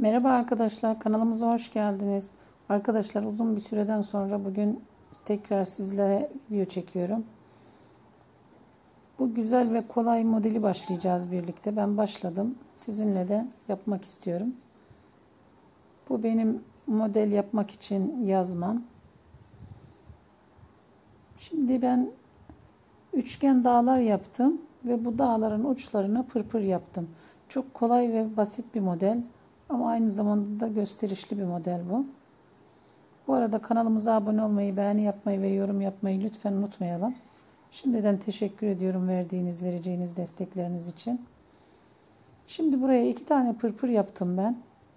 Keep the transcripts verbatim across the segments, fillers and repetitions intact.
Merhaba arkadaşlar, kanalımıza hoş geldiniz. Arkadaşlar uzun bir süreden sonra bugün tekrar sizlere video çekiyorum. Bu güzel ve kolay modeli başlayacağız birlikte. Ben başladım. Sizinle de yapmak istiyorum. Bu benim model yapmak için yazmam. Şimdi ben üçgen dağlar yaptım ve bu dağların uçlarına pırpır yaptım. Çok kolay ve basit bir model. Ama aynı zamanda da gösterişli bir model bu. Bu arada kanalımıza abone olmayı, beğeni yapmayı ve yorum yapmayı lütfen unutmayalım. Şimdiden teşekkür ediyorum verdiğiniz, vereceğiniz destekleriniz için. Şimdi buraya iki tane pırpır yaptım ben.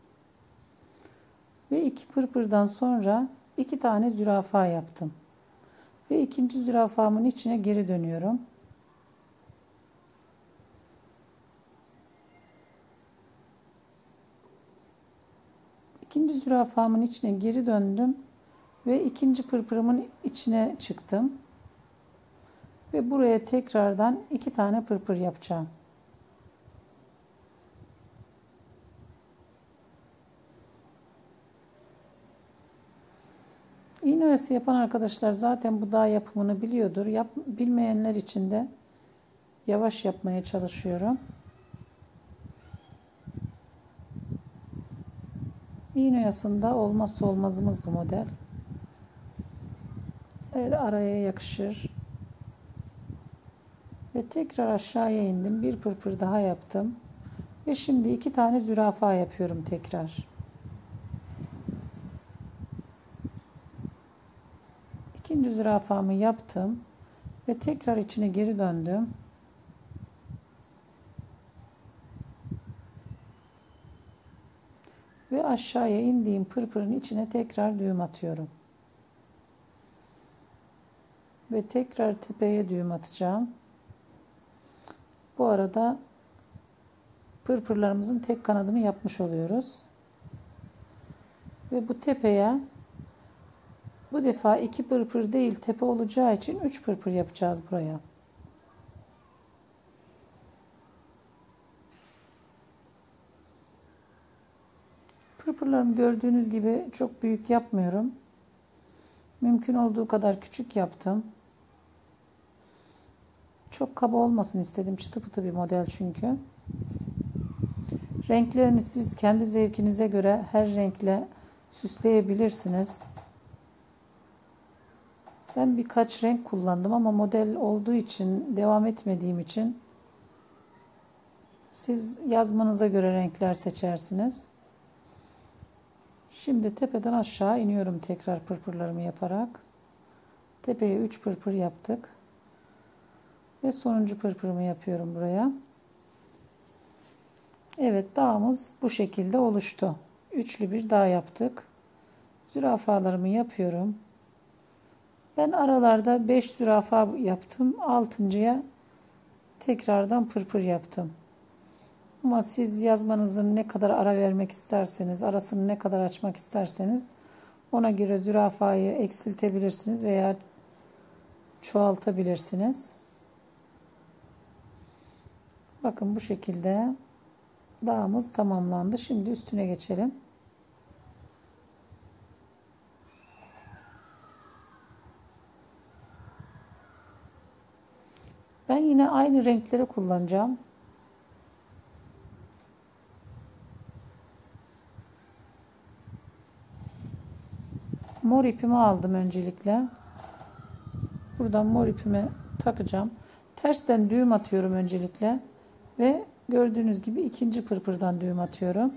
Ve iki pırpırdan sonra iki tane zürafa yaptım. Ve ikinci zürafamın içine geri dönüyorum. İkinci zürafamın içine geri döndüm ve ikinci pırpırımın içine çıktım. Ve buraya tekrardan iki tane pırpır yapacağım. İğne oyası yapan arkadaşlar zaten bu dağ yapımını biliyordur. Yap, bilmeyenler için de yavaş yapmaya çalışıyorum. İğne oyasında olmazsa olmazımız bu model. Her araya yakışır. Ve tekrar aşağıya indim. Bir pırpır daha yaptım. Ve şimdi iki tane zürafa yapıyorum tekrar. İkinci zürafamı yaptım. Ve tekrar içine geri döndüm. Ve aşağıya indiğim pırpırın içine tekrar düğüm atıyorum. Ve tekrar tepeye düğüm atacağım. Bu arada pırpırlarımızın tek kanadını yapmış oluyoruz. Ve bu tepeye bu defa iki pırpır değil tepe olacağı için üç pırpır yapacağız buraya. Pırpırlarımı gördüğünüz gibi çok büyük yapmıyorum. Mümkün olduğu kadar küçük yaptım. Çok kaba olmasın istedim. Çıtı pıtı bir model çünkü. Renklerini siz kendi zevkinize göre her renkle süsleyebilirsiniz. Ben birkaç renk kullandım ama model olduğu için, devam etmediğim için siz yazmanıza göre renkler seçersiniz. Şimdi tepeden aşağı iniyorum tekrar pırpırlarımı yaparak. Tepeye üç pırpır yaptık. Ve sonuncu pırpırımı yapıyorum buraya. Evet, dağımız bu şekilde oluştu. Üçlü bir dağ yaptık. Zürafalarımı yapıyorum. Ben aralarda beş zürafa yaptım. altıncıya tekrardan pırpır yaptım. Ama siz yazmanızın ne kadar ara vermek isterseniz, arasını ne kadar açmak isterseniz ona göre zürafayı eksiltebilirsiniz veya çoğaltabilirsiniz. Bakın bu şekilde dağımız tamamlandı. Şimdi üstüne geçelim. Ben yine aynı renkleri kullanacağım. Mor ipimi aldım öncelikle. Buradan mor ipimi takacağım. Tersten düğüm atıyorum öncelikle. Ve gördüğünüz gibi ikinci pırpırdan düğüm atıyorum.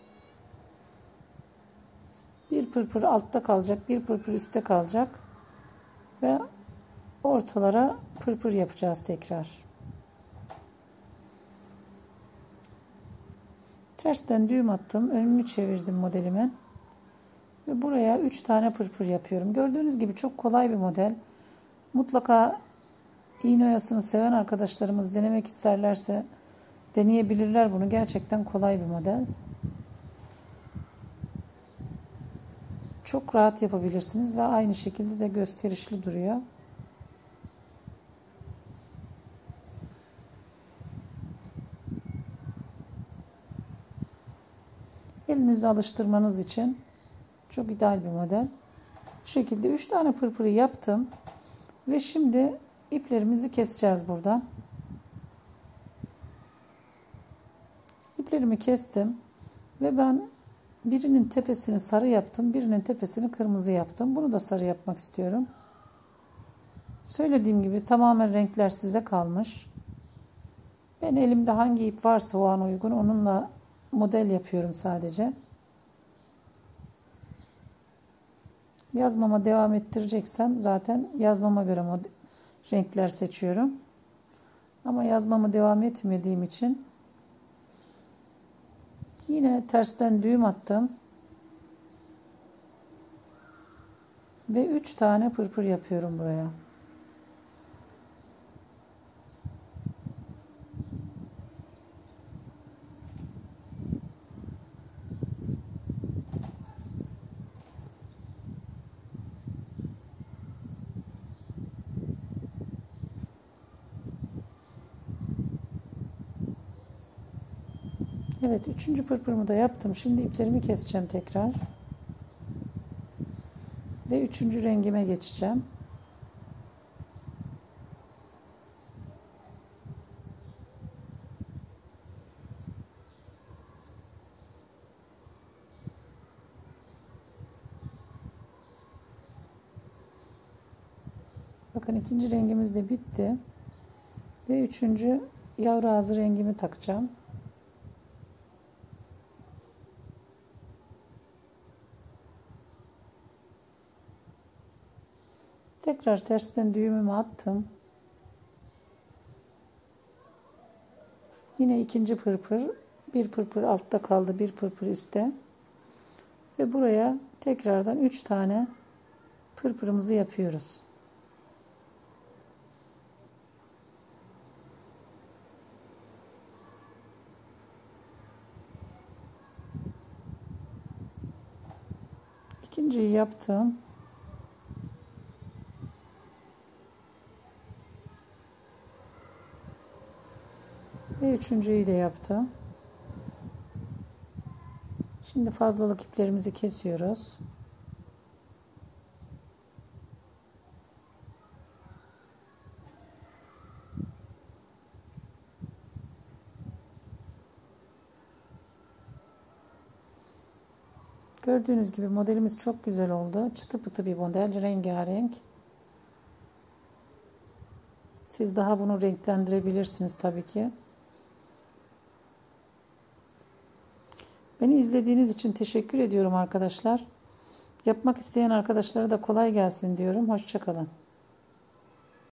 Bir pırpır altta kalacak, bir pırpır üstte kalacak. Ve ortalara pırpır yapacağız tekrar. Tersten düğüm attım. Önünü çevirdim modelimin. Ve buraya üç tane pırpır yapıyorum. Gördüğünüz gibi çok kolay bir model. Mutlaka iğne oyasını seven arkadaşlarımız denemek isterlerse deneyebilirler bunu. Gerçekten kolay bir model. Çok rahat yapabilirsiniz ve aynı şekilde de gösterişli duruyor. Elinizi alıştırmanız için çok ideal bir model. Bu şekilde üç tane pırpırı yaptım. Ve şimdi iplerimizi keseceğiz buradan. İplerimi kestim. Ve ben birinin tepesini sarı yaptım. Birinin tepesini kırmızı yaptım. Bunu da sarı yapmak istiyorum. Söylediğim gibi tamamen renkler size kalmış. Ben elimde hangi ip varsa o an uygun onunla model yapıyorum sadece. Yazmama devam ettireceksem zaten yazmama göre model, renkler seçiyorum. Ama yazmama devam etmediğim için yine tersten düğüm attım. Ve üç tane pırpır yapıyorum buraya. Evet, üçüncü pırpırımı da yaptım. Şimdi iplerimi keseceğim tekrar. Ve üçüncü rengime geçeceğim. Bakın ikinci rengimiz de bitti. Ve üçüncü yavru ağzı rengimi takacağım. Tekrar tersten düğümümü attım. Yine ikinci pırpır. Bir pırpır altta kaldı, bir pırpır üstte. Ve buraya tekrardan üç tane pırpırımızı yapıyoruz. İkinciyi yaptım. Ve üçüncüyü de yaptım. Şimdi fazlalık iplerimizi kesiyoruz. Gördüğünüz gibi modelimiz çok güzel oldu. Çıtı pıtı bir model, rengarenk. Siz daha bunu renklendirebilirsiniz tabii ki. Beni izlediğiniz için teşekkür ediyorum arkadaşlar. Yapmak isteyen arkadaşlara da kolay gelsin diyorum. Hoşça kalın.